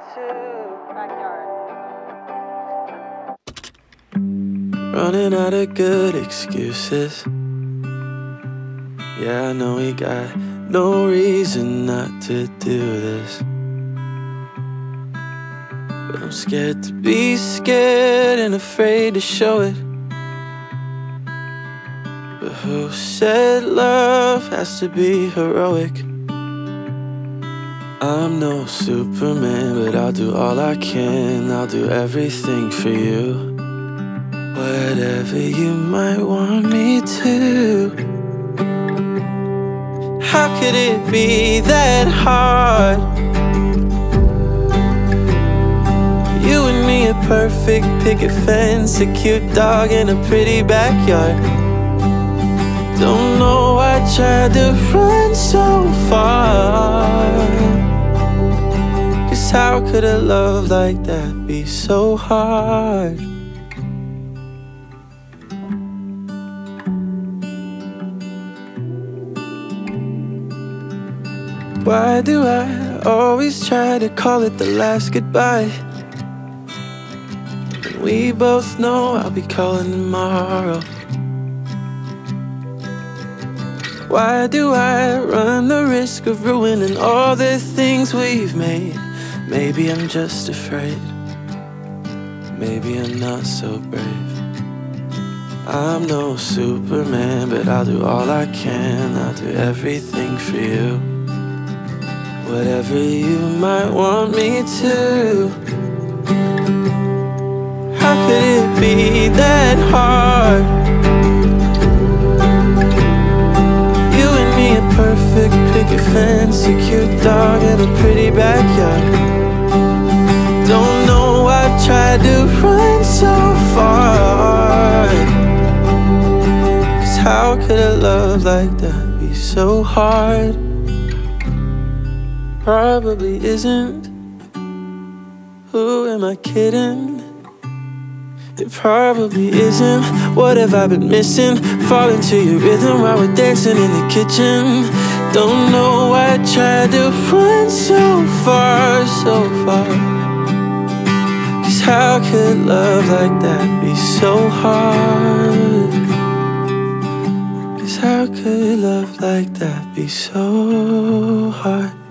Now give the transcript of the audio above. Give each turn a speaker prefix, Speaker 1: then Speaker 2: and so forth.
Speaker 1: too.
Speaker 2: Backyard.
Speaker 1: Running out of good excuses. Yeah, I know we got no reason not to do this, but I'm scared to be scared and afraid to show it. But who said love has to be heroic? I'm no Superman, but I'll do all I can. I'll do everything for you, whatever you might want me to. How could it be that hard? You and me, a perfect picket fence, a cute dog in a pretty backyard. Don't know why I tried to run so far, 'cause how could a love like that be so hard? Why do I always try to call it the last goodbye? And we both know I'll be calling tomorrow. Why do I run the risk of ruining all the things we've made? Maybe I'm just afraid. Maybe I'm not so brave. I'm no Superman, but I'll do all I can. I'll do everything for you, whatever you might want me to. How could it be that hard? You and me, a perfect picket fence, a cute dog in a pretty backyard. Don't know why I've tried to run so far, 'cause how could a love like that be so hard? Probably isn't. Who am I kidding? It probably isn't. What have I been missing? Falling to your rhythm while we're dancing in the kitchen. Don't know why I tried to run so far, so far. 'Cause how could love like that be so hard? 'Cause how could love like that be so hard?